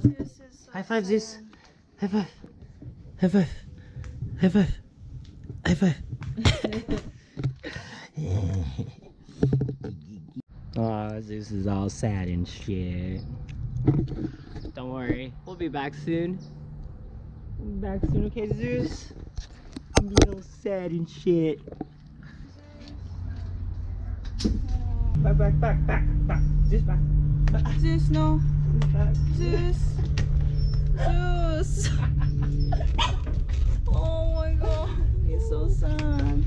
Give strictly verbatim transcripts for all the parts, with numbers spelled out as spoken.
High five, Zeus. High five. High five. High five. High five. Oh, Zeus is all sad and shit. Don't worry, we'll be back soon. We'll be back soon, okay, Zeus? I'm a little sad and shit. Back, back, back, back, back. Zeus, back. back. Zeus, no. Back. Zeus. Zeus. Oh my god. He's so sad.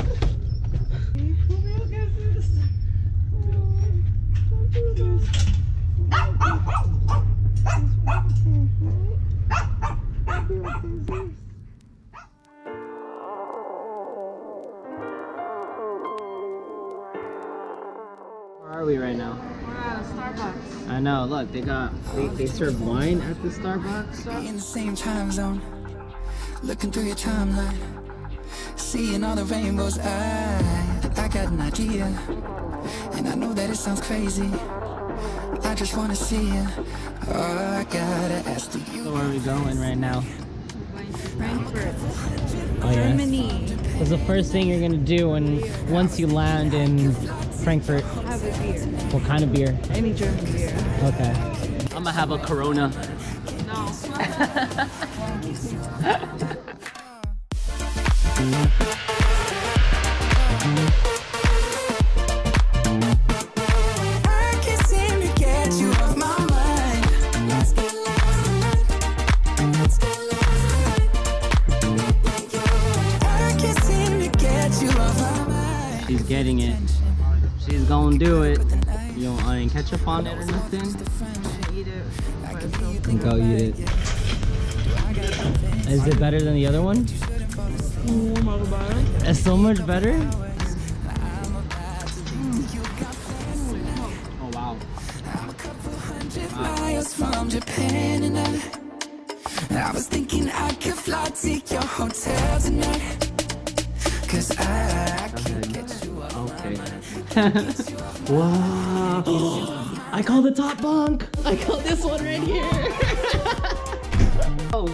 Where are we right now? We're at Starbucks. I know, look, they got, they, they serve wine at the Starbucks. In the same time zone, looking through your timeline, seeing all the rainbows. I, I got an idea, and I know that it sounds crazy. I just wanna see you. Oh, I gotta ask you. So where are we going right now? Frankfurt. Oh yeah. Germany. What's the first thing you're gonna do when once you land in Frankfurt? Have a beer. What kind of beer? Any German beer. Okay. I'm gonna have a Corona. No. I can't seem to get you off my mind. Let's get lost. Let's get lost. I can't seem to get you off my mind. She's getting it. She's gonna do it. You don't want any ketchup on it or nothing? Eat it. But it's so Go eat it. Is it better than the other one? It's so much better? Oh wow. Miles from Japan, and I, I was thinking I could fly to your hotel tonight. Cause I, I can't get you up. Okay. Wow. I call the top bunk. I call this one right here. Oh.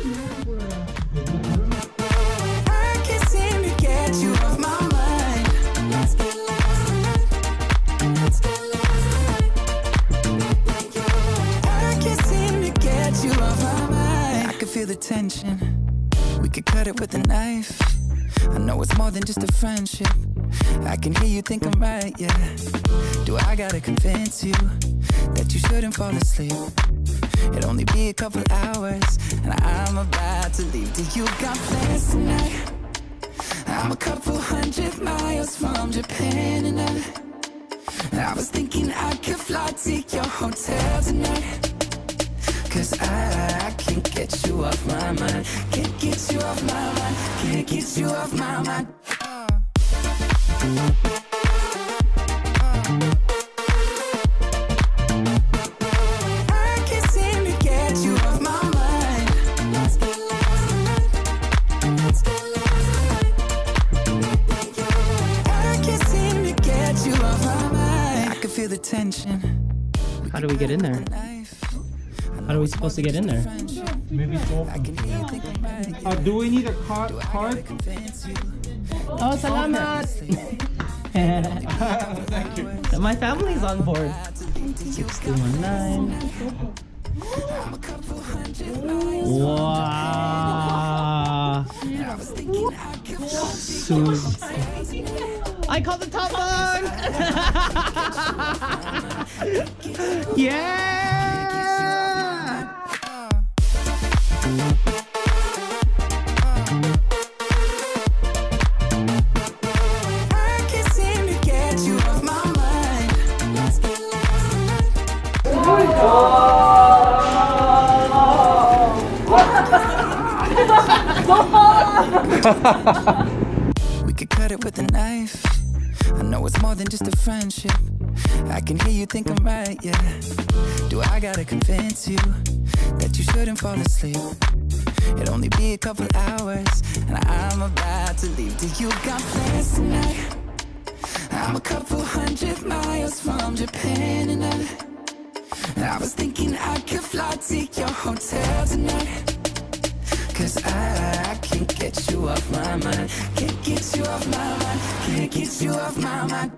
I can't seem to get you off my mind. Let's get lost. Let's get lost. I can't seem to get you off my mind. I can feel the tension. We could cut it with a knife. I know it's more than just a friendship. I can hear you think I'm right, yeah. Do I gotta convince you that you shouldn't fall asleep? It'll only be a couple hours, and I'm about to leave. Do you got plans tonight? I'm a couple hundred miles from Japan, and I, I was thinking I could fly to your hotel tonight. Cause I, I can't get you off my mind. Can't get you off my mind. Can't get you off my mind. I can't seem to get you off my mind. Let's get lost. Let's get lost. I can't seem to get you off my mind. I can feel the tension. How do we get in there? How are we supposed to get in there? Maybe it's open. Uh, do we need a car card? Oh, salamat! Thank you. My family's on board. six two one nine. Wow! So, I called the top bunk! Yeah! I can't seem to get you off my mind. Let's get We could cut it with a knife. I know it's more than just a friendship. I can hear you think I'm right, yeah. Do I gotta convince you that you shouldn't fall asleep? It'll only be a couple hours, and I'm about to leave. Do you got plans tonight? I'm a couple hundred miles from Japan, and I, I was thinking I could fly to your hotel tonight. Cause I, I can't get you off my mind. Can't get you off my mind. Can't get you off my mind.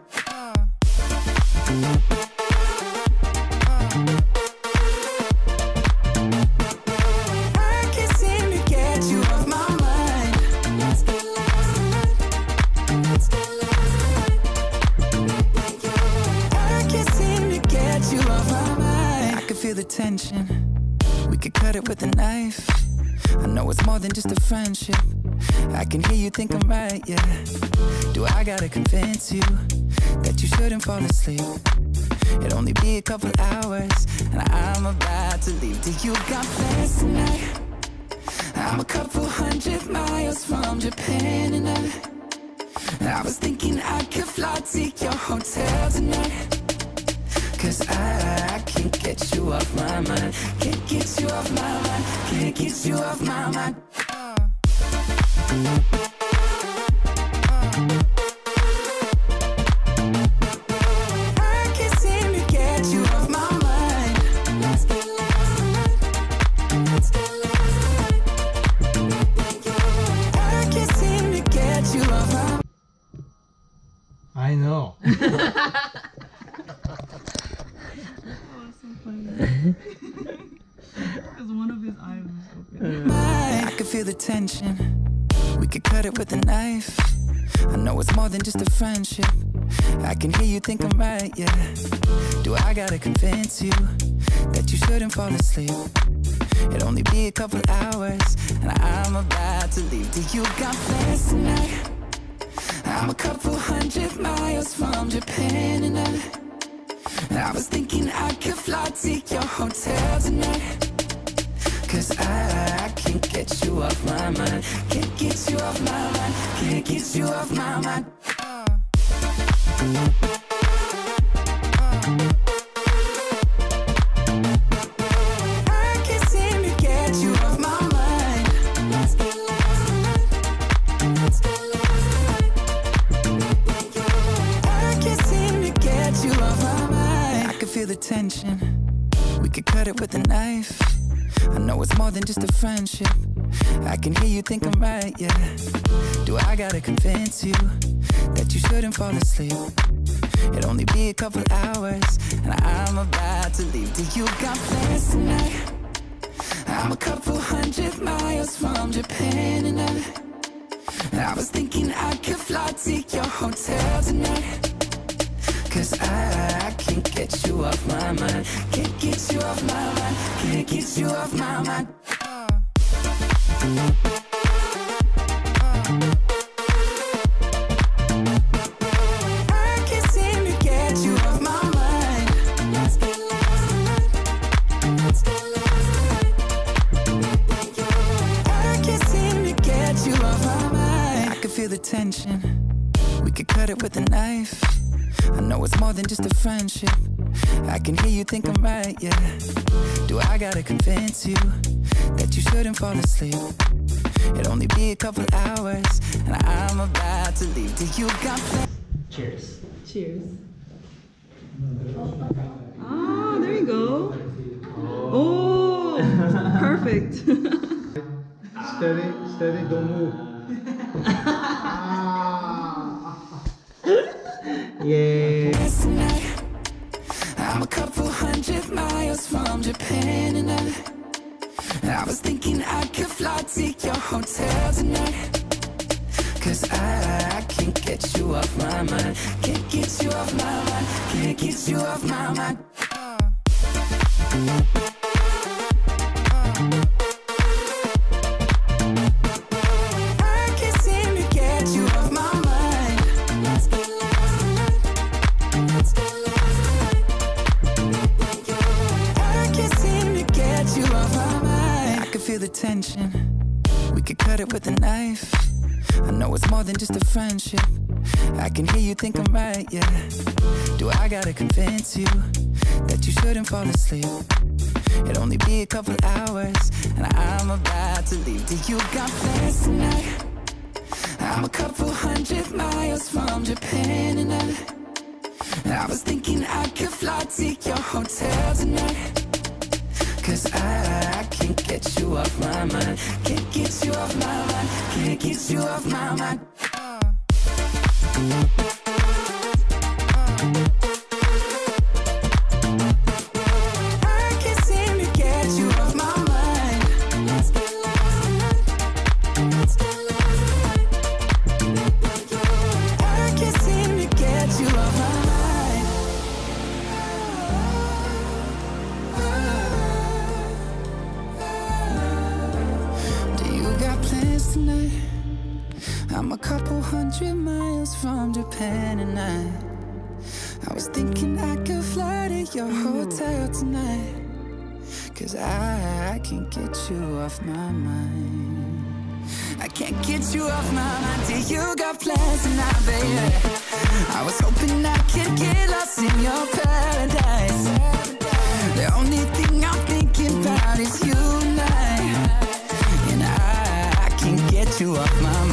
I can't seem to get you off my mind. Let's get lost tonight. Let's get lost tonight. I can't seem to get you off my mind. I can feel the tension. We could cut it with a knife. I know it's more than just a friendship. I can hear you think I'm right, yeah. Do I gotta convince you that you shouldn't fall asleep? It'll only be a couple hours and I'm about to leave. Do you got plans tonight? I'm a couple hundred miles from Japan and I, I was thinking I could fly to your hotel tonight. Cause I, I can't get you off my mind. Can't get you off my mind. Can't get you off my mind. I can't seem to get you off my mind. Let's get lost tonight. Let's get lost tonight. I can't seem to get you off my mind. I know. Because one of his eyes was open. I can feel the tension. We could cut it with a knife. I know it's more than just a friendship. I can hear you think I'm right, yeah. Do I gotta convince you that you shouldn't fall asleep? It'll only be a couple hours and I'm about to leave. Do you got plans tonight? I'm a couple hundred miles from Japan and I, I was thinking I could fly to your hotel tonight. Cause I, I can't get you off my mind. Can't get you off my mind. Can't get you off my mind. I can't seem to get you off my mind. Let's get lost tonight. Let's get lost tonight. I can't seem to get you off my mind. I can feel the tension. We could cut it with a knife. I know it's more than just a friendship. I can hear you think I'm right, yeah. Do I gotta convince you that you shouldn't fall asleep? It'll only be a couple hours and I'm about to leave. Do you got plans tonight? I'm a couple hundred miles from Japan and I, I was thinking I could fly to your hotel tonight. Cause I, I can't get you off my mind. Can't get you off my mind. Can't get you off my mind. I can't seem to get you off my mind. Let's get lost tonight. Let's get lost tonight. I can't seem to get you off my mind. I can feel the tension. We could cut it with a knife. I know it's more than just a friendship. I can hear you think I'm right, yeah. Do I gotta convince you that you shouldn't fall asleep? It'll only be a couple hours and I'm about to leave. Do you got plans? Cheers. Cheers. Ah, there you go. Oh, perfect. Steady, steady, don't move. Yay. Tonight, I'm a couple hundred miles from Japan and I, I was thinking I could fly to your hotel tonight. Cause I, I can't get you off my mind. Can't get you off my mind. Can't get you off my mind. I can't seem to get you off my mind. Let's get lost tonight. Let's get lost tonight. I can't seem to get you off my mind. I can feel the tension. We could cut it with a knife. I know it's more than just a friendship. I can hear you think I'm right, yeah. Do I gotta convince you that you shouldn't fall asleep? It'll only be a couple hours and I'm about to leave. Do you got plans tonight? I'm a couple hundred miles from Japan and I was thinking I could fly to your hotel tonight. Cause I, I can't get you off my mind. Can't get you off my mind. Can't get you off my mind. I can't seem to get you off my mind. Let's get lost tonight. Let's get lost tonight. I can't seem to get you off my mind. Plans tonight. I'm a couple hundred miles from Japan and I I was thinking I could fly to your hotel tonight. Cause I, I can't get you off my mind. I can't get you off my mind till you got plans tonight, baby. I was hoping I could get lost in your paradise. The only thing I'm thinking about is you and I. And I, I can't get you off my mind.